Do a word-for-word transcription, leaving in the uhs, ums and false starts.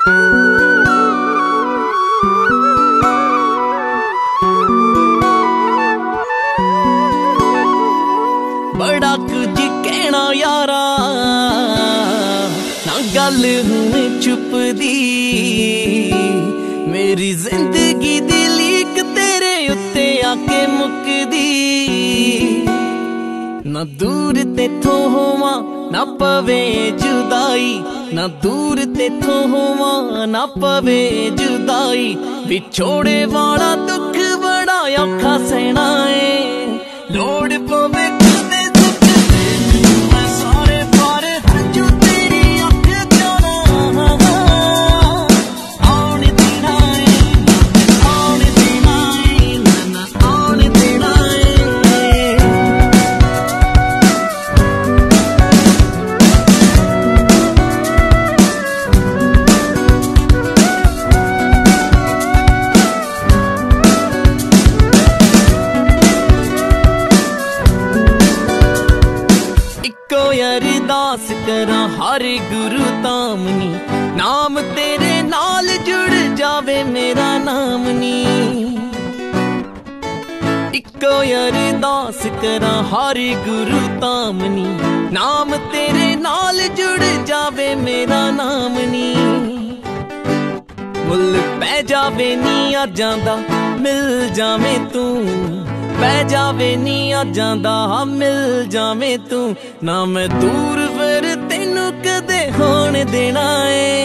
बड़ा कुछ कहना यारा ना गल हुण छुपदी मेरी जिंदगी दी लीक तेरे उत्ते आके मुकदी ना दूर तेथों होवां ना पवे जुदाई ना दूर तेथों होवां ना पवे जुदाई विछोड़े वाला दुख बड़ा औखा सहना है लोड़ पवे अरदास करा हर गुरु तामनी नाम तेरे नाल जुड़ जावे मेरा नाम नी इको अरदास करा हर गुरु तामनी नाम तेरे नाल जुड़ जावे मेरा नाम नी मुल पै जावे नी आ जांदा मिल जावे तू पै जावे नी आ जांदा मिल जावे तू ना मैं दूर फिर तेनू कदे होण देना है।